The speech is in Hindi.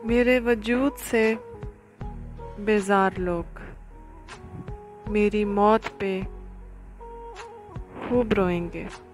मेरे वजूद से बेजार लोग मेरी मौत पे खूब रोएंगे।